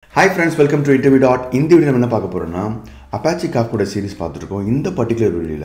Hi friends, welcome to interview. இந்த video நம்ம என்ன பார்க்க போறோம்னா Apache Kafka series பார்த்துருக்கோம். இந்த பர்టిక్యులர் வீடியோல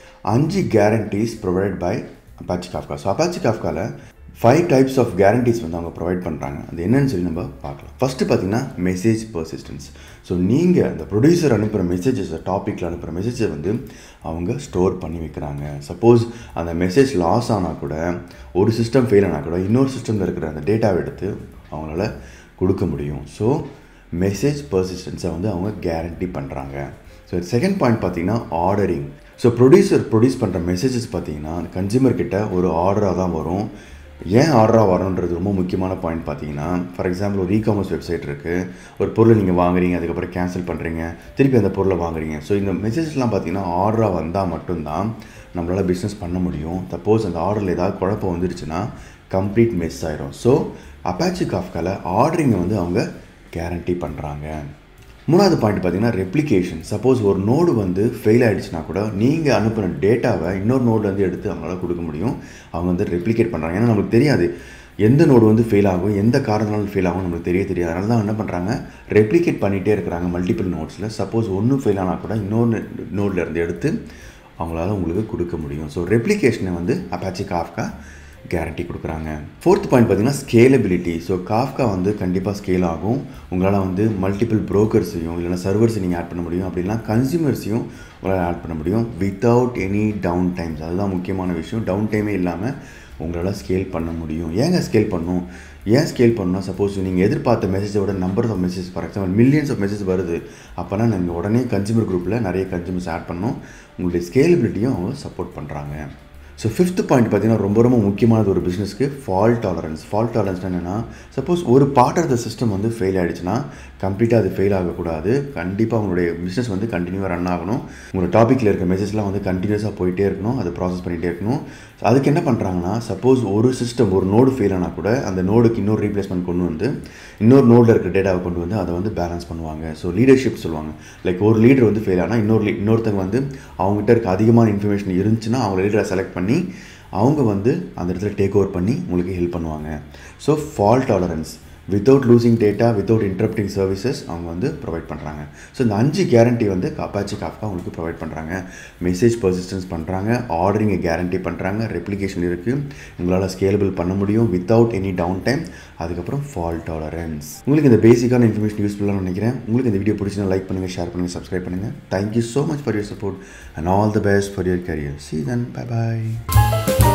5 guarantees provided by Apache Kafka. So Apache Kafkaல 5 types of guarantees வந்து அவங்க ப்ரொவைட் பண்றாங்க. அது என்னன்னு சொல்லி நம்ம பார்க்கலாம். ஃபர்ஸ்ட் பாத்தீங்கன்னா மெசேஜ் பெர்சிஸ்டன்ஸ். ஸோ நீங்க அந்த ப்ரொடியூசர் அனுப்புற மெசேஜஸ் டாபிக்ல அனுப்புற மெசேஜை வந்து அவங்க ஸ்டோர் பண்ணி வைக்கிறாங்க. சப்போஸ் அந்த மெசேஜ் லாஸ் ஆனால் கூட ஒரு சிஸ்டம் ஃபெயில் ஆனால் கூட இன்னொரு சிஸ்டம்ல இருக்கிற அந்த டேட்டாவை எடுத்து அவங்களால கொடுக்க முடியும். ஸோ மெசேஜ் பெர்சிஸ்டன்ஸை வந்து அவங்க கேரண்டி பண்ணுறாங்க. ஸோ செகண்ட் பாயிண்ட் பார்த்தீங்கன்னா ஆர்டரிங். ஸோ ப்ரொடியூஸ் பண்ணுற மெசேஜஸ் பார்த்தீங்கன்னா கன்சியூமர் கிட்ட ஒரு ஆர்டராக தான் வரும். ஏன் ஆர்டராக வரணுன்றது ரொம்ப முக்கியமான பாயிண்ட் பார்த்தீங்கன்னா, ஃபார் எக்ஸாம்பிள் ஒரு இ-காமர்ஸ் வெப்சைட் இருக்குது, ஒரு பொருளை நீங்கள் வாங்குறீங்க, அதுக்கப்புறம் கேன்சல் பண்ணுறீங்க, திருப்பி அந்த பொருளை வாங்குறீங்க. ஸோ இந்த மெசேஜஸ்லாம் பார்த்தீங்கன்னா ஆர்டராக வந்தால் மட்டும்தான் நம்மளால் பிஸ்னஸ் பண்ண முடியும். சப்போஸ் அந்த ஆர்டரில் ஏதாவது குழப்பம் வந்துடுச்சுன்னா கம்ப்ளீட் மிஸ் ஆயிடும். ஸோ Apache Kafkaல ஆர்டரிங்கை வந்து அவங்க கேரண்டி பண்ணுறாங்க. மூணாவது பாயிண்ட் பார்த்தீங்கன்னா ரெப்ளிகேஷன். சப்போஸ் ஒரு நோடு வந்து ஃபெயில் ஆகிடுச்சுன்னா கூட நீங்கள் அனுப்பின டேட்டாவை இன்னொரு நோட்லேருந்து எடுத்து அவங்களால கொடுக்க முடியும். அவங்க வந்து ரெப்ளிகேட் பண்ணுறாங்க. ஏன்னா நமக்கு தெரியாது எந்த நோடு வந்து ஃபெயில் ஆகும், எந்த காரணத்தினாலும் ஃபெயில் ஆகும் நமக்கு தெரியாது. அதனால தான் என்ன பண்ணுறாங்க, ரெப்ளிகேட் பண்ணிகிட்டே இருக்கிறாங்க மல்டிபிள் நோட்ஸில். சப்போஸ் ஒன்று ஃபெயில் ஆனால் கூட இன்னொரு நோட்லேருந்து எடுத்து அவங்களால உங்களுக்கு கொடுக்க முடியும். ஸோ ரெப்ளிகேஷனை வந்து Apache Kafka கேரண்டி கொடுக்குறாங்க. ஃபோர்த் பாயிண்ட் பார்த்தீங்கன்னா ஸ்கேலபிலிட்டி. ஸோ காஃப்கா வந்து கண்டிப்பாக ஸ்கேல் ஆகும். உங்களால் வந்து மல்டிபிள் ப்ரோக்கர்ஸையும் இல்லைனா சர்வர்ஸை நீங்கள் ஆட் பண்ண முடியும். அப்படின்னா கன்சியூமர்ஸையும் உங்களால் ஆட் பண்ண முடியும் வித்தவுட் எனி டவுன் டைம்ஸ். அதுதான் முக்கியமான விஷயம். டவுன் டைமே இல்லாமல் உங்களால் ஸ்கேல் பண்ண முடியும். ஏன் ஸ்கேல் பண்ணணும்? சப்போஸ் நீங்கள் எதிர்பார்த்த மெசேஜோட number of message, for example millions of message வருது, அப்போனா நீங்கள் உடனே கன்சியூமர் குரூப்பில் நிறைய கன்சியூமர்ஸ் ஆட் பண்ணணும். உங்களுடைய ஸ்கேலபிலிட்டியும் அவங்க சப்போர்ட் பண்ணுறாங்க. ஸோ ஃபிஃப்த் பாயிண்ட் பார்த்தீங்கன்னா ரொம்ப முக்கியமானது ஒரு பிஸ்னஸ்க்கு ஃபால்ட் டாலரன்ஸ். ஃபால்ட் டாலரன்ஸ் என்னென்னா, சப்போஸ் ஒரு பார்ட் ஆஃப் த சிஸ்டம் வந்து ஃபெயில் ஆகிடுச்சுன்னா கம்ப்ளீட்டாக அது ஃபெயில் ஆகக்கூடாது. கண்டிப்பாக உங்களுடைய பிஸ்னஸ் வந்து கண்டினியூவாக ரன் ஆகணும். உங்களோட டாப்பிக்கில் இருக்க மெசேஜ்லாம் வந்து கண்டினியூஸாக போயிட்டே இருக்கணும், அதை ப்ராசஸ் பண்ணிகிட்டே இருக்கணும். அதுக்கு என்ன பண்ணுறாங்கன்னா, சப்போஸ் ஒரு சிஸ்டம் ஒரு நோடு ஃபெயில் ஆனால் கூட அந்த நோடுக்கு இன்னொரு ரீப்ளேஸ்மெண்ட் கொண்டு வந்து இன்னொரு நோடில் இருக்கிற டேட்டாவை கொண்டு வந்து அதை வந்து பேலன்ஸ் பண்ணுவாங்க. ஸோ லீடர்ஷிப் சொல்லுவாங்க. லைக் ஒரு லீடர் வந்து ஃபெயில் ஆனால் இன்னொருத்தங்க வந்து அவங்ககிட்ட இருக்க அதிகமான இன்ஃபர்மேஷன் இருந்துச்சுன்னா அவங்க லீடரை செலக்ட் பண்ணி அவங்க வந்து அந்த இடத்துல டேக் ஓவர் பண்ணி உங்களுக்கு ஹெல்ப் பண்ணுவாங்க. So fault tolerance without losing data, without interrupting services அவங்க வந்து ப்ரொவைட் பண்ணுறாங்க. ஸோ இந்த 5 கேரண்டி வந்து Apache Kafka உங்களுக்கு ப்ரொவைட் பண்ணுறாங்க. மெசேஜ் பெர்சிஸ்டன்ஸ் பண்ணுறாங்க, ஆர்டரிங்கை கேரண்டி பண்ணுறாங்க, ரெப்ளிகேஷன் இருக்குது, உங்களால் ஸ்கேலபிள் பண்ண முடியும் வித்தவுட் எனி டவுன் டைம், அதுக்கப்புறம் ஃபால்ட் டாலரன்ஸ். உங்களுக்கு இந்த பேசிக்கான இன்ஃபர்மேஷன் யூஸ்ஃபுல்லாக நினைக்கிறேன். உங்களுக்கு இந்த வீடியோ பிடிச்சினா லைக் பண்ணுங்கள், ஷேர் பண்ணுங்கள், சப்ஸ்கிரைப் பண்ணுங்கள். Thank you so much for your support and all the best for your career. See you then. Bye bye.